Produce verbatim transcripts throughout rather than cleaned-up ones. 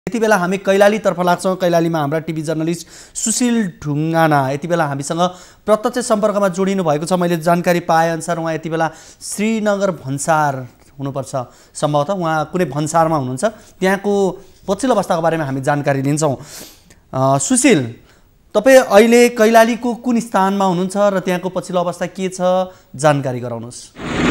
यति बेला हामी कैलालीतर्फ लाग्छौँ। कैलालीमा हाम्रा टिभी जर्नलिस्ट सुशील ढुङ्गाना यति बेला हामीसँग प्रत्यक्ष सम्पर्कमा जोडिनु भएको छ। मैले जानकारी पाएअनुसार उहाँ यति बेला श्रीनगर भन्सार हुनुपर्छ, सम्भवतः उहाँ कुनै भन्सारमा हुनुहुन्छ। त्यहाँको पछिल्लो अवस्थाको बारेमा हामी जानकारी लिन्छौँ। सुशील, तपाईँ अहिले कैलालीको कुन स्थानमा हुनुहुन्छ र त्यहाँको पछिल्लो अवस्था के छ, जानकारी गराउनुहोस्।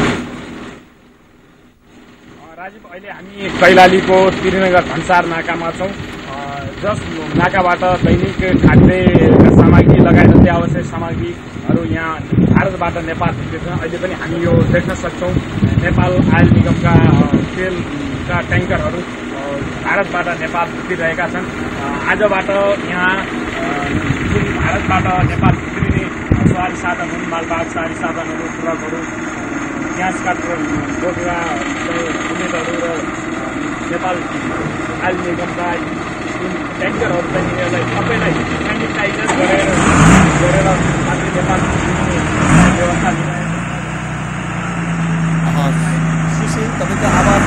राजीव, अहिले हामी कैलालीको श्रीनगर भन्सार नाकामा छौँ। जस नाकाबाट दैनिक खाद्य सामग्री लगायत अति आवश्यक सामग्रीहरू यहाँ भारतबाट नेपाल भित्रिन्छन्। अहिले पनि हामी यो देख्न सक्छौँ, नेपाल आयल निगमका तेलका ट्याङ्करहरू भारतबाट नेपाल भित्रिरहेका छन्। आजबाट यहाँ जुन भारतबाट नेपाल भित्रिने सवारी साधन हुन्, मालवाहक सवारी साधनहरू, ट्रकहरू, ग्यासका बोकेका बुलेटहरू र नेपाल आयल निगमका जुन ट्याङ्करहरू चाहिँ यसलाई सबैलाई सेनिटाइजर गरेर गरेर मात्रै नेपाल पुग्ने व्यवस्था सुशील, तपाईँको आवाज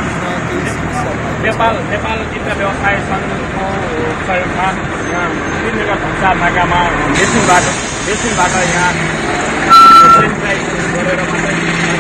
नेपाल नेपाल चित्र व्यवसाय सङ्घको सहयोगमा यहाँ श्रीनगर भन्सार नाकामा मेसिनबाट मेसिनबाट यहाँ सेनिटाइज गरेर मात्रै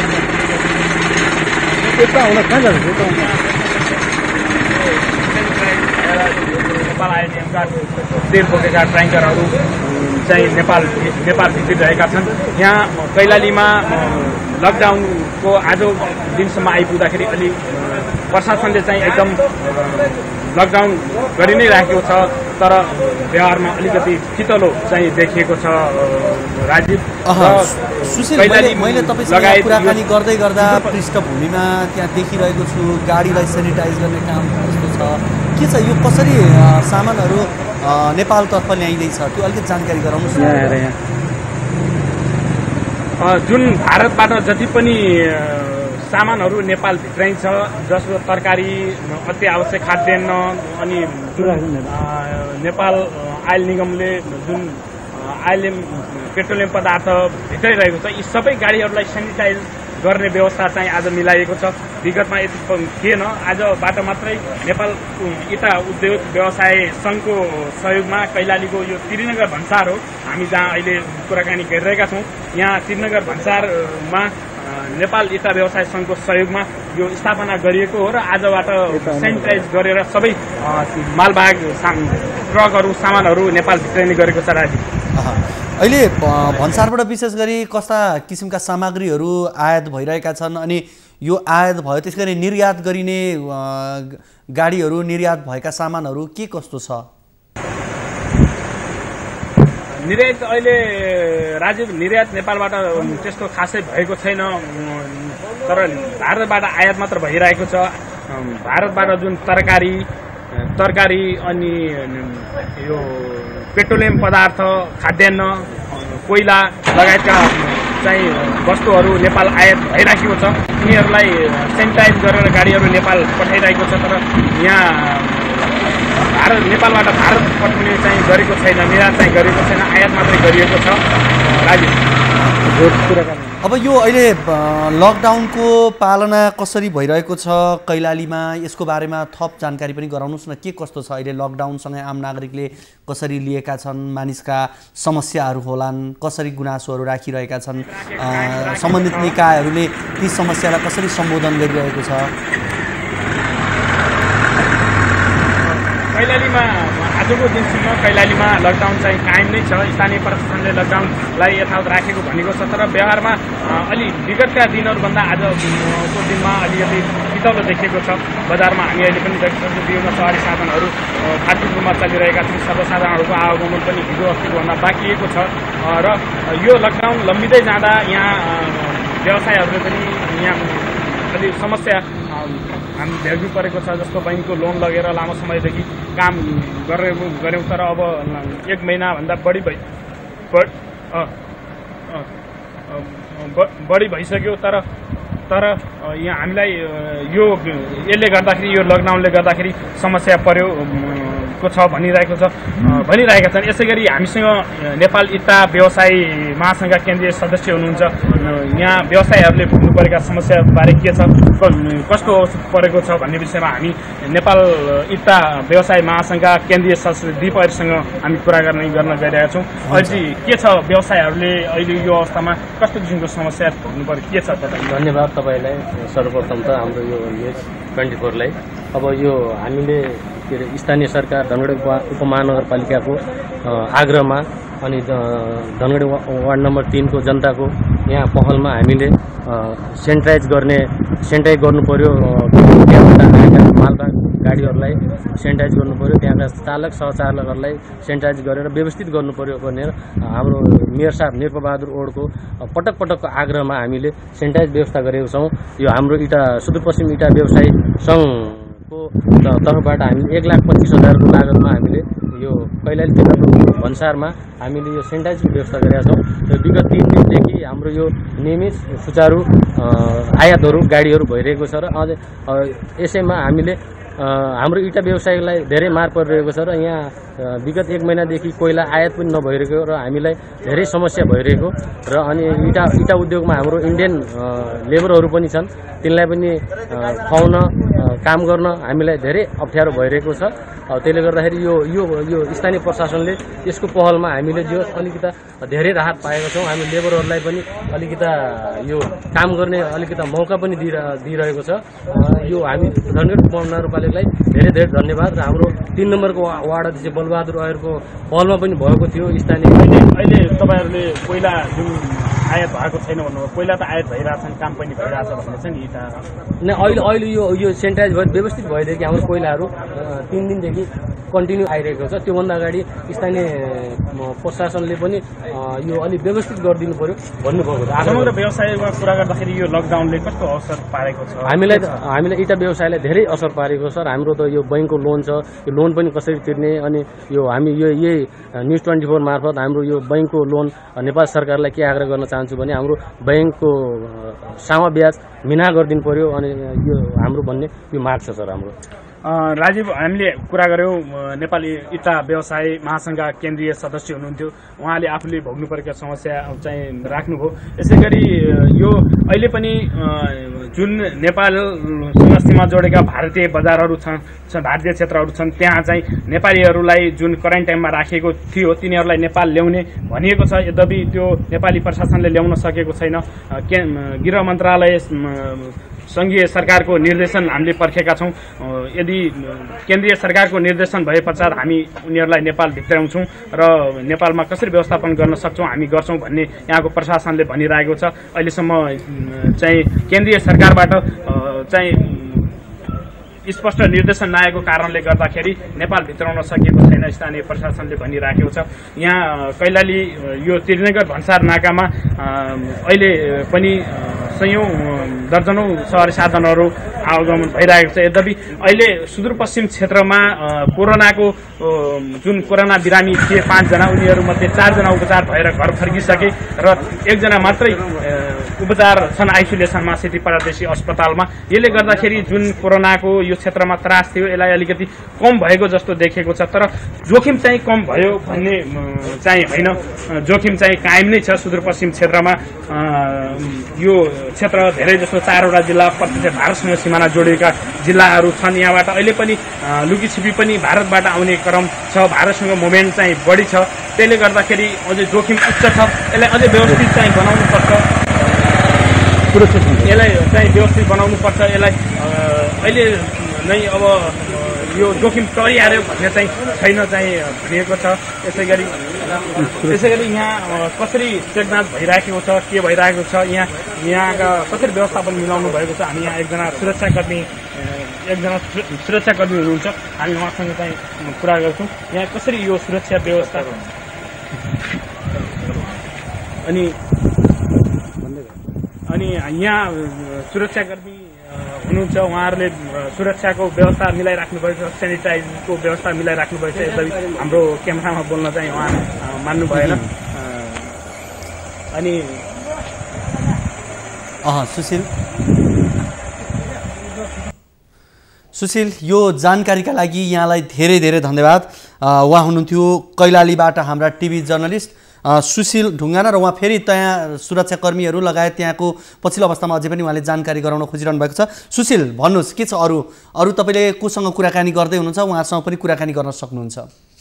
नेपाल आयल निगमका तेल बोकेका ट्याङ्करहरू चाहिँ नेपाल नेपाल भित्रिरहेका छन्। यहाँ कैलालीमा लकडाउनको आजौ दिनसम्म आइपुग्दाखेरि अलि प्रशासनले चाहिँ एकदम लकडाउन गरि नै राखेको छ, तर व्यवहारमा अलिकति चितलो चाहिँ देखिएको छ। राजीव, सुशील, मैले तपाईँसँग कुराकानी गर्दै गर्दा पृष्ठभूमिमा त्यहाँ देखिरहेको छु गाडीलाई सेनिटाइज गर्ने काम कस्तो छ, के छ, यो कसरी सामानहरू नेपालतर्फ ल्याइँदैछ, त्यो अलिकति जानकारी गराउनुहोस्। जुन भारतबाट जति पनि सामानहरू नेपाल भित्राइन्छ, जसको तरकारी, अति आवश्यक खाद्यान्न, अनि नेपाल आयल निगमले जुन आइएलएम पेट्रोलियम पदार्थ भित्राइरहेको छ, यी सबै गाडीहरूलाई सेनिटाइज गर्ने व्यवस्था चाहिँ आज मिलाइएको छ। विगतमा यति थिएन। आजबाट मात्रै नेपाल इटा उद्योग व्यवसाय सङ्घको सहयोगमा कैलालीको यो श्रीनगर भन्सार हो, हामी जहाँ अहिले कुराकानी गरिरहेका छौँ। यहाँ श्रीनगर भन्सारमा नेपाल इटा व्यवसाय सङ्घको सहयोगमा यो स्थापना गरिएको हो र आजबाट सेनिटाइज गरेर सबै मालवाहक ट्रकहरू, सामानहरू नेपाल भित्राइने गरेको छ। राजीव, अहिले भन्सारबाट विशेष गरी कस्ता किसिमका सामग्रीहरू आयात भइरहेका छन्, अनि यो आयात भयो त्यसै गरी निर्यात गरिने गाडीहरू, निर्यात भएका सामानहरू के कस्तो छ? निर्यात अहिले राजीव, निर्यात नेपालबाट त्यस्तो खासै भएको छैन, तर भारतबाट आयात मात्र भइरहेको छ। भारतबाट जुन तरकारी तरकारी अनि यो पेट्रोलियम पदार्थ, खाद्यान्न, कोइला लगायतका चाहिँ वस्तुहरू नेपाल आयात भइराखेको छ। यिनीहरूलाई सेनिटाइज गरेर गाडीहरू नेपाल पठाइरहेको छ, तर यहाँ भारत नेपालबाट भारत पठाउने चाहिँ गरेको छैन, निर्यात चाहिँ गरेको छैन, आयात मात्रै गरिएको छ। राजीव, अब यो अहिले लकडाउनको पालना कसरी भइरहेको छ कैलालीमा, यसको बारेमा थप जानकारी पनि गराउनुहोस् न। के कस्तो छ अहिले लकडाउनसँगै आम नागरिकले कसरी लिएका छन्, मानिसका समस्याहरू होलान्, कसरी गुनासोहरू राखिरहेका छन्, सम्बन्धित निकायहरूले ती समस्यालाई कसरी सम्बोधन गरिरहेको छ? कैलालीमा आजको दिनसम्म कैलालीमा लकडाउन चाहिँ कायम नै छ। स्थानीय प्रशासनले लकडाउनलाई यथावत राखेको भनेको छ, तर व्यवहारमा अलि विगतका दिनहरूभन्दा आजको दिनमा अलिकति चितलो देखिएको छ। बजारमा हामी अहिले पनि देख्छौँ विभिन्न सवारी साधनहरू फाटक रूपमा चलिरहेका छन्। सर्वसाधारणहरूको आवागमन पनि हिजो अस्तिभन्दा बाँकिएको छ र यो लकडाउन लम्बिँदै जाँदा यहाँ व्यवसायहरूले पनि यहाँ अलि समस्या हामी भेट्नु परेको छ। जस्तो बैङ्कको लोन लगेर लामो समयदेखि काम गरेको गऱ्यौँ, तर अब एक महिनाभन्दा बढी भइ बढी भइसक्यो। तर तर यहाँ हामीलाई यो यसले गर्दाखेरि, यो लकडाउनले गर्दाखेरि समस्या पर्यो। भएको छ भनिरहेको छ भनिरहेका छन्। यसै गरी हामीसँग नेपाल इँटा व्यवसायी महासङ्घका केन्द्रीय सदस्य हुनुहुन्छ। यहाँ व्यवसायीहरूले भोग्नु परेका समस्याबारे के छ, कस्तो परेको छ भन्ने विषयमा हामी नेपाल इँटा व्यवसायी महासङ्घका केन्द्रीय सदस्य दिपहरुसँग हामी कुरा गर्ने गर्न गइरहेका छौँ। अहिले के छ व्यवसायीहरूले अहिले यो अवस्थामा कस्तो किसिमको समस्या भोग्नु पर्यो, के छ तपाईँ? धन्यवाद तपाईँलाई सर्वप्रथम त हाम्रो यो न्युज ट्वेन्टी फोरलाई। अब यो हामीले के अरे स्थानीय सरकार धनगढी उपमहानगरपालिकाको आग्रहमा अनि धनगढी वार्ड नम्बर तिनको जनताको यहाँ पहलमा हामीले सेनिटाइज गर्ने सेनिटाइज गर्नु पर्यो। त्यहाँबाट आएका मालवाहक गाडीहरूलाई सेनिटाइज गर्नु पर्यो, त्यहाँका चालक सहचालकहरूलाई सेनिटाइज गरेर व्यवस्थित गर्नु पर्यो भनेर हाम्रो मेयर साहब निर्पबहादुर ओडको पटक पटकको आग्रहमा हामीले सेनिटाइज व्यवस्था गरेको छौँ। यो हाम्रो इँटा सुदूरपश्चिम इँटा व्यवसायी सङ्घको तर्फबाट हामीले एक लाख पच्चिस हजारको लागतमा हामीले यो कैलाली जिल्लाको भन्सारमा हामीले यो सेनिटाइजको व्यवस्था गरेका छौँ। र विगत तिन दिनदेखि हाम्रो यो नियमित सुचारू आयातहरू गाडीहरू भइरहेको छ र अझ यसैमा हामीले हाम्रो इँटा व्यवसायलाई धेरै मार परिरहेको छ र यहाँ विगत एक महिनादेखि कोइला आयात पनि नभइरहेको र हामीलाई धेरै समस्या भइरहेको र अनि इँटा इँटा उद्योगमा हाम्रो इन्डियन लेबरहरू पनि छन्, तिनलाई पनि खुवाउन काम गर्न हामीलाई धेरै अप्ठ्यारो भइरहेको छ। त्यसले गर्दाखेरि यो यो यो स्थानीय प्रशासनले यसको पहलमा हामीले जो अलिकता धेरै राहत पाएका छौँ। हामी लेबरहरूलाई पनि अलिकता यो काम गर्ने अलिकता मौका पनि दिइरहेको छ। यो हामी धनगढी उपमहानगरपालिकालाई धेरै धेरै धन्यवाद। र हाम्रो तीन नम्बरको वार्ड अध्यक्ष बलबहादुर अयरको पहलमा पनि भएको थियो स्थानीय। अहिले अहिले तपाईँहरूले कोइला जुन आयात भएको छैन भन्नुभयो, कोइला त आयात भइरहेछन्, काम पनि भइरहेछ भन्ने छ नि इँटा नै अहिले अहिले यो यो सेनिटाइज भयो व्यवस्थित भएदेखि हाम्रो कोइलाहरू तिन दिनदेखि कन्टिन्यू आइरहेको छ। त्योभन्दा अगाडि स्थानीय प्रशासनले पनि यो अलिक व्यवस्थित गरिदिनु पर्यो भन्नुभएको छ। समग्र व्यवसायमा कुरा गर्दाखेरि यो लकडाउनले कस्तो असर पारेको छ? हामीलाई हामीलाई इँटा व्यवसायलाई धेरै असर पारेको छ। हाम्रो त यो बैङ्कको लोन छ, यो लोन पनि कसरी तिर्ने, अनि यो हामी यो यही न्युज ट्वेन्टी फोर मार्फत हाम्रो यो बैङ्कको लोन नेपाल सरकारलाई के आग्रह गर्न चाहन्छु भने हाम्रो बैङ्कको सामा ब्याज मिना गरिदिनु पर्यो, अनि यो हाम्रो भन्ने यो माग छ सर हाम्रो। राजीव, हामीले कुरा गऱ्यौँ नेपाली इँटा व्यवसायी महासङ्घका केन्द्रीय सदस्य हुनुहुन्थ्यो, उहाँले आफूले भोग्नु परेका समस्या चाहिँ राख्नुभयो। यसै गरी यो अहिले पनि जुन नेपालसँग सीमा जोडेका भारतीय बजारहरू छन्, भारतीय क्षेत्रहरू छन्, त्यहाँ चाहिँ नेपालीहरूलाई जुन क्वारेन्टाइनमा राखिएको थियो तिनीहरूलाई नेपाल ल्याउने भनिएको छ। यद्यपि त्यो नेपाली प्रशासनले ल्याउन सकेको छैन। गृह मन्त्रालय सङ्घीय सरकारको निर्देशन हामीले पर्खेका छौँ। यदि केन्द्रीय सरकारको निर्देशन भए पश्चात हामी उनीहरूलाई नेपाल भित्राउँछौँ र नेपालमा कसरी व्यवस्थापन गर्न सक्छौँ हामी गर्छौँ भन्ने यहाँको प्रशासनले भनिरहेको छ। अहिलेसम्म चाहिँ केन्द्रीय सरकारबाट चाहिँ स्पष्ट निर्देशन नआएको कारणले गर्दाखेरि नेपाल भित्राउन सकेको छैन स्थानीय प्रशासनले भनिराखेको छ। यहाँ कैलाली यो त्रिनगर भन्सार नाकामा अहिले पनि सयौँ दर्जनौँ सवारी साधनहरू आवागमन भइरहेको छ। यद्यपि अहिले सुदूरपश्चिम क्षेत्रमा कोरोनाको जुन कोरोना बिरामी थिए पाँचजना, उनीहरूमध्ये चारजना उपचार भएर घर फर्किसके र एकजना मात्रै उपचार छन् आइसोलेसनमा सिटी परदेशी अस्पतालमा। यसले गर्दाखेरि जुन कोरोनाको यो क्षेत्रमा त्रास थियो यसलाई अलिकति कम भएको जस्तो देखेको छ। तर जोखिम चाहिँ कम भयो भन्ने चाहिँ होइन, जोखिम चाहिँ कायम नै छ। सुदूरपश्चिम क्षेत्रमा यो क्षेत्र धेरै जस्तो चारवटा जिल्ला प्रत्यक्ष भारतसँग सिमाना जोडिएका जिल्लाहरू छन्। यहाँबाट अहिले पनि लुकीछिपी पनि भारतबाट आउने क्रम छ, भारतसँग मुभमेन्ट चाहिँ बढी छ। त्यसले गर्दाखेरि अझै जोखिम उच्च छ। यसलाई अझै व्यवस्थित चाहिँ बनाउनु पर्छ, यसलाई चाहिँ व्यवस्थित बनाउनु पर्छ। यसलाई अहिले नै अब यो जोखिम टरिहाल्यो भन्ने चाहिँ छैन चाहिँ भनिएको छ। यसै गरी त्यसै गरी यहाँ कसरी चेकजाँच भइराखेको छ, के भइरहेको छ, यहाँ यहाँका कसरी व्यवस्थापन मिलाउनु भएको छ। हामी यहाँ एकजना सुरक्षाकर्मी एकजना सुरक्षाकर्मी हुनुहुन्छ, हामी उहाँसँग चाहिँ कुरा गर्छौँ। यहाँ कसरी यो सुरक्षा व्यवस्था अनि अनि यहाँ सुरक्षाकर्मी हुनुहुन्छ, उहाँहरूले सुरक्षाको व्यवस्था मिलाइराख्नु भएको छ, सेनिटाइजको व्यवस्था मिलाइराख्नु भएको छ। यद्यपि हाम्रो क्यामेरामा बोल्न चाहिँ उहाँ मान्नु भएन। अनि सुशील सुशील, यो जानकारीका लागि यहाँलाई धेरै धेरै धन्यवाद। उहाँ हुनुहुन्थ्यो कैलालीबाट हाम्रा टिभी जर्नलिस्ट सुशील ढुङ्गाना र उहाँ फेरि त्यहाँ सुरक्षाकर्मीहरू लगायत त्यहाँको पछिल्लो अवस्थामा अझै पनि उहाँले जानकारी गराउन खोजिरहनु भएको छ। सुशील, भन्नुहोस् के छ अरू अरू तपाईँले कोसँग कुराकानी गर्दै हुनुहुन्छ, उहाँसँग पनि कुराकानी गर्न सक्नुहुन्छ?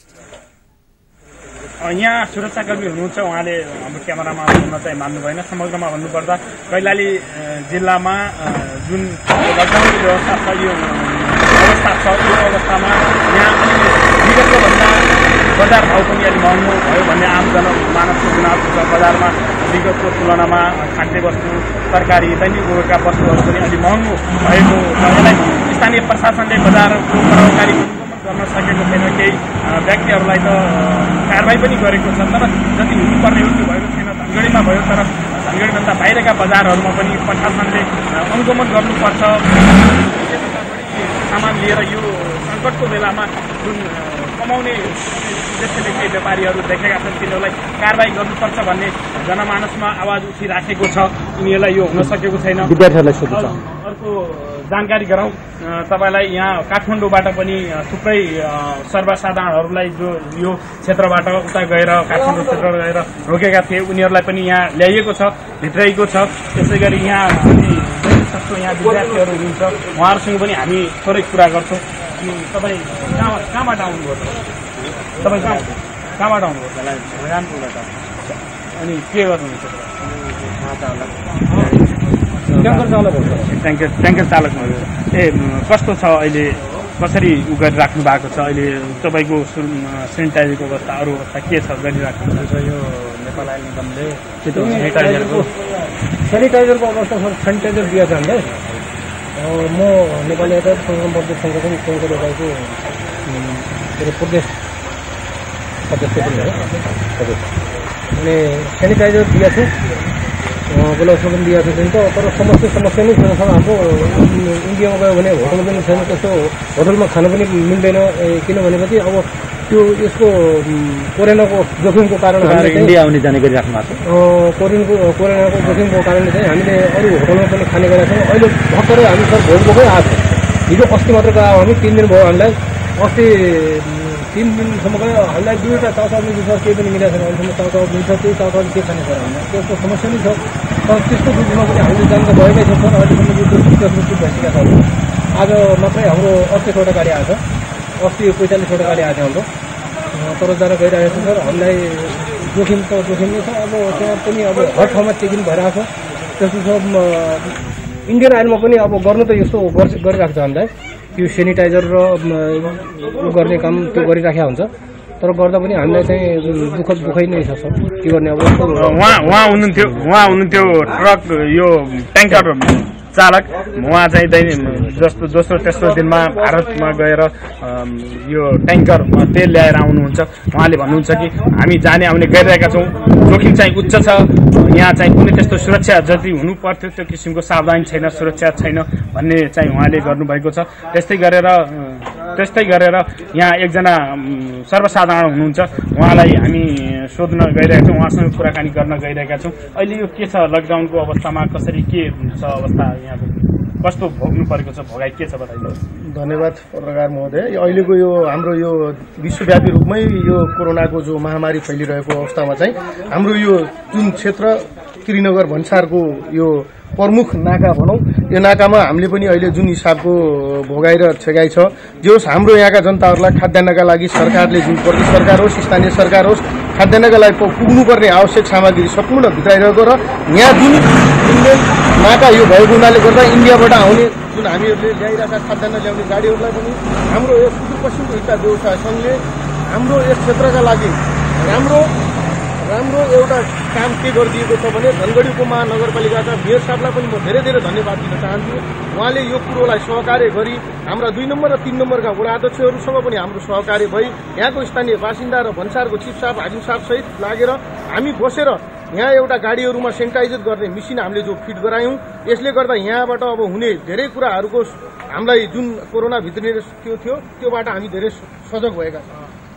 यहाँ सुरक्षाकर्मी हुनुहुन्छ, उहाँले हाम्रो क्यामेरामा सुन्न चाहिँ मान्नु भएन। समग्रमा भन्नुपर्दा कैलाली जिल्लामा जुन लकडाउन व्यवस्था छ, यो अवस्था छ, यो अवस्थामा यहाँ विगतको भन्दा बजार भाउ पनि अलिक महँगो भयो भन्ने आम जनमानसको गुनासो छ। बजारमा विगतको तुलनामा खाद्य वस्तु, तरकारी, दैनिक उपयोगका वस्तुहरू पनि अलिक महँगो भएको छ। यसलाई स्थानीय प्रशासनले बजारको प्रभावकारी गर्न सकेको छैन। केही व्यक्तिहरूलाई त कारवाही पनि गरेको छ, तर जति हुनुपर्ने हो त्यो भएको छैन। धनगढीमा भयो, तर धनगढीभन्दा बाहिरका बजारहरूमा पनि प्रशासनले अनुगमन गर्नुपर्छ। सामान लिएर यो सङ्कटको बेलामा जुन कमाउने उद्देश्यले केही व्यापारीहरू देखेका छन्, तिनीहरूलाई कारवाही गर्नुपर्छ भन्ने जनमानसमा आवाज उठिराखेको छ। यिनीहरूलाई यो हुन सकेको छैन। विद्यार्थीहरूलाई सोध्छ। अर्को जानकारी गराउँ तपाईँलाई, यहाँ काठमाडौँबाट पनि थुप्रै सर्वसाधारणहरूलाई जो यो क्षेत्रबाट उता गएर काठमाडौँ क्षेत्र गएर रोकेका थिए, उनीहरूलाई पनि यहाँ ल्याइएको छ, भित्राइएको छ। त्यसै गरी यहाँ जस्तो यहाँ विद्यार्थीहरू हुनुहुन्छ, उहाँहरूसँग पनि हामी थोरै कुरा गर्छौँ। अनि तपाईँ कहाँ कहाँबाट आउनुभयो? तपाईँ कहाँ कहाँबाट आउनुभयो? रामपुरबाट। अनि के गर्नुहुन्छ? ट्याङ्कर चालक हो। ट्याङ्कर ट्याङ्कर चालक भयो। ए कस्तो छ अहिले, कसरी उ गरिराख्नु भएको छ अहिले तपाईँको सेनिटाइजरको अवस्था, अरू अवस्था के छ गरिराख्नु भएको छ? यो नेपाल आयल निगमले सेनिटाइजरको सेनिटाइजरको अवस्था छ, सेनिटाइजर दिएको छ हामीलाई। म नेपाली यातायात संगठन सङ्गठन सङ्घको तपाईँको के अरे प्रदेश सदस्य पनि हो हजुर। अनि सेनिटाइजर दिएको छु, ग्लोभ्स पनि दिएको छ त। तर समस्या समस्या नै छैन। हाम्रो इन्डियामा गयो भने होटल पनि छैन, त्यस्तो होटलमा खान पनि मिल्दैन। किनभनेपछि अब त्यो यसको कोरोनाको जोखिमको कारण इन्डिया आउने जाने गरिराख्नु भएको छ। कोरोनाको कोरोनाको जोखिमको कारणले चाहिँ हामीले अरू होटलमा पनि खाने गरेका छौँ। अहिले भर्खरै हामी सर भोट भोकै आएको छ। हिजो अस्ति मात्र गयो हामी, तिन दिन भयो हामीलाई। अस्ति तिन दिनसम्म गयो हामीलाई दुईवटा चाउचाउ मिल्छ सर, केही पनि मिलेको छैन अहिलेसम्म। चाउचाउ मिल्छ, त्यही चाउचाउ के खाने सर हामीलाई, त्यस्तो समस्या नै छ। तर त्यस्तो बुझ्नुमा पनि हामीले जान त भएकै छ सर। अहिलेसम्म यो सुरक्षित भइसकेका छ। आज मात्रै हाम्रो अस्सीवटा गाडी आएको छ, अस्सी पैँतालिसवटा गाडी आएको छ हाम्रो। तर जान गइरहेको छ सर। हामीलाई जोखिम त जोखिम नै छ। अब त्यहाँ पनि अब हर ठाउँमा चेकिङ भइरहेको छ। त्यस्तो छ। इन्डियन आइलमा पनि अब गर्नु त यस्तो गरिरहेको छ हामीलाई, त्यो सेनिटाइजर र उ गर्ने काम त्यो गरिराखेको हुन्छ। तर गर्दा पनि हामीलाई चाहिँ दुःख दुःखै नै छ सर। के गर्ने अब? उहाँ उहाँ हुनुहुन्थ्यो उहाँ हुनुहुन्थ्यो ट्रक यो ट्याङ्कर चालक। उहाँ चाहिँ दैनिक जस्तो दोस्रो तेस्रो दिनमा भारतमा गएर यो ट्याङ्कर तेल ल्याएर आउनुहुन्छ। उहाँले भन्नुहुन्छ कि हामी जाने आउने गरिरहेका छौँ, जोखिम चाहिँ उच्च छ। यहाँ चाहिँ कुनै त्यस्तो सुरक्षा जति हुनु पर्थ्यो त्यो किसिमको सावधानी छैन, सुरक्षा छैन भन्ने चाहिँ उहाँले गर्नुभएको छ। त्यस्तै गरेर त्यस्तै गरेर यहाँ एकजना सर्वसाधारण हुनुहुन्छ, उहाँलाई हामी सोध्न गइरहेका छौँ, उहाँसँग कुराकानी गर्न गइरहेका छौँ। अहिले यो के छ लकडाउनको अवस्थामा, कसरी के छ अवस्था, यहाँको कस्तो भोग्नु परेको छ, भोगाइ के छ बताइदिनुहोस्। धन्यवाद पत्रकार महोदय। अहिलेको यो हाम्रो यो विश्वव्यापी रूपमै यो कोरोनाको जो महामारी फैलिरहेको अवस्थामा चाहिँ हाम्रो यो जुन क्षेत्र त्रिनगर भन्सारको यो प्रमुख नाका भनौँ, यो नाकामा हामीले पनि अहिले जुन हिसाबको भोगाइ र छेगाइ छ, जे होस् हाम्रो यहाँका जनताहरूलाई खाद्यान्नका लागि सरकारले जुन प्रदेश सरकार होस्, स्थानीय सरकार होस्, खाद्यान्नका लागि पुग्नुपर्ने आवश्यक सामग्री सम्पूर्ण भित्राइरहेको र यहाँ जुन इन्डियन नाका यो भएको हुनाले गर्दा इन्डियाबाट आउने जुन हामीहरूले ल्याइरहेका खाद्यान्न ल्याउने गाडीहरूलाई पनि हाम्रो यस सुदूरपश्चिमको हिस्सा व्यवसाय सङ्घले हाम्रो यस क्षेत्रका लागि राम्रो राम्रो एउटा काम के गरिदिएको छ भने धनगढी उपमहानगरपालिकाका मेयर साहबलाई पनि म धेरै धेरै धन्यवाद दिन चाहन्छु। उहाँले यो कुरोलाई सहकार्य गरी हाम्रा दुई नम्बर र तीन नम्बरका वडा अध्यक्षहरूसँग पनि हाम्रो सहकार्य भई यहाँको स्थानीय बासिन्दा र भन्सारको चिफ साहब, हाजिम साहब सहित लागेर हामी बसेर यहाँ एउटा गाडीहरूमा सेनिटाइजर गर्ने मेसिन हामीले जो फिट गरायौँ। यसले गर्दा यहाँबाट अब हुने धेरै कुराहरूको हामीलाई जुन कोरोना भित्रिने त्यो थियो त्योबाट हामी धेरै सजग भएका छौँ।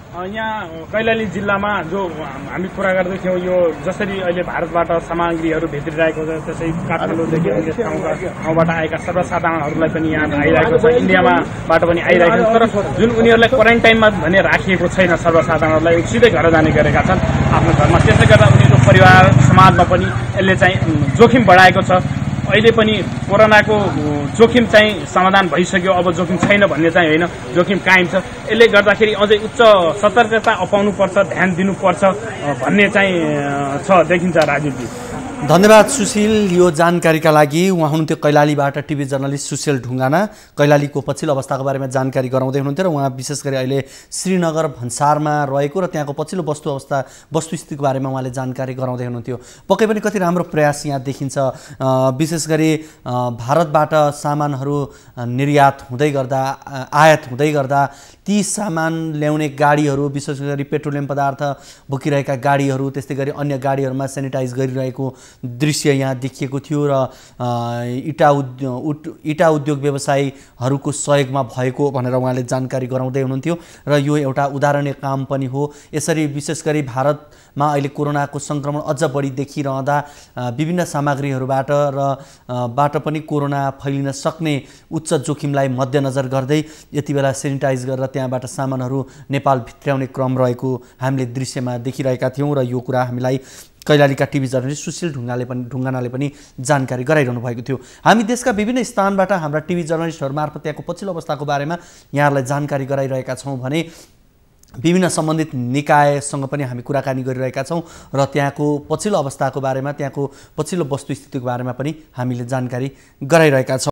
यहाँ कैलाली जिल्लामा जो हामी कुरा गर्दैथ्यौँ यो जसरी अहिले भारतबाट सामग्रीहरू भित्रिरहेको छ त्यसै काठमाडौँदेखि अन्य ठाउँका ठाउँबाट आएका सर्वसाधारणहरूलाई पनि यहाँ आइरहेको छ, इन्डियामाबाट पनि आइरहेको छ। तर जुन उनीहरूलाई क्वारेन्टाइनमा भने राखिएको छैन, सर्वसाधारणहरूलाई सिधै घर जाने गरेका छन् आफ्नो घरमा। त्यसले गर्दा उनीहरूको परिवार समाजमा पनि यसले चाहिँ जोखिम बढाएको छ। अहिले पनि कोरोनाको जोखिम चाहिँ समाधान भइसक्यो, अब जोखिम छैन भन्ने चाहिँ होइन, जोखिम कायम छ। यसले गर्दाखेरि अझै उच्च सतर्कता अपाउनुपर्छ, ध्यान दिनुपर्छ भन्ने चाहिँ छ देखिन्छ। राजीवजी धन्यवाद सुशील यो जानकारीका लागि। उहाँ हुनुहुन्थ्यो कैलालीबाट टिभी जर्नलिस्ट सुशील ढुङ्गाना, कैलालीको पछिल्लो अवस्थाको बारेमा जानकारी गराउँदै हुनुहुन्थ्यो र उहाँ विशेष गरी अहिले श्रीनगर भन्सारमा रहेको र त्यहाँको पछिल्लो वस्तु अवस्था वस्तुस्थितिको बारेमा उहाँले जानकारी गराउँदै हुनुहुन्थ्यो। पक्कै पनि कति राम्रो प्रयास यहाँ देखिन्छ। विशेष गरी भारतबाट सामानहरू निर्यात हुँदै गर्दा आयात हुँदै गर्दा ती सामान ल्याउने गाडीहरू, विशेष गरी पेट्रोलियम पदार्थ बोकिरहेका गाडीहरू, त्यस्तै गरी अन्य गाडीहरूमा सेनिटाइज गरिरहेको दृश्य यहाँ देखिएको थियो र इटा उद्योग इटा उद्योग व्यवसायीहरूको सहयोगमा भएको भनेर उहाँले जानकारी गराउँदै हुनुहुन्थ्यो र यो एउटा उदाहरणीय काम पनि हो। यसरी विशेष गरी भारतमा अहिले कोरोनाको सङ्क्रमण अझ बढी देखिरहँदा विभिन्न सामग्रीहरूबाट र बाट पनि कोरोना फैलिन सक्ने उच्च जोखिमलाई मध्यनजर गर्दै यति बेला सेनिटाइज गरेर त्यहाँबाट सामानहरू नेपाल भित्र्याउने क्रम रहेको हामीले दृश्यमा देखिरहेका थियौँ र यो कुरा हामीलाई कैलालीका टिभी जर्नलिस्ट सुशील ढुङ्गाले पनि ढुङ्गानाले पनि जानकारी गराइरहनु भएको थियो। हामी देशका विभिन्न स्थानबाट हाम्रा टिभी जर्नलिस्टहरू मार्फत त्यहाँको पछिल्लो अवस्थाको बारेमा यहाँहरूलाई जानकारी गराइरहेका छौँ भने विभिन्न सम्बन्धित निकायसँग पनि हामी कुराकानी गरिरहेका छौँ र त्यहाँको पछिल्लो अवस्थाको बारेमा, त्यहाँको पछिल्लो वस्तुस्थितिको बारेमा पनि हामीले जानकारी गराइरहेका छौँ।